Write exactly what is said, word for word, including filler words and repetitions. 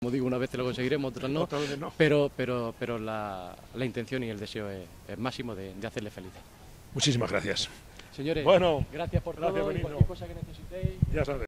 Como digo, una vez lo conseguiremos, otras no, Otra vez no. pero, pero, pero la, la intención y el deseo es, es máximo de, de hacerle feliz. Muchísimas gracias. Señores, Bueno, gracias por gracias, todo y Benito. cualquier cosa que necesitéis. Ya sabes.